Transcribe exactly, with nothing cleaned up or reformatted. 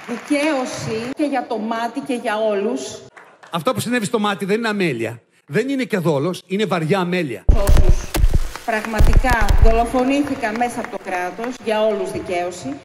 Δικαίωση και για το μάτι και για όλους. Αυτό που συνέβη στο μάτι δεν είναι αμέλεια. Δεν είναι και δόλος, είναι βαριά αμέλεια. Όσους πραγματικά δολοφονήθηκαν μέσα από το κράτος, για όλους δικαίωση.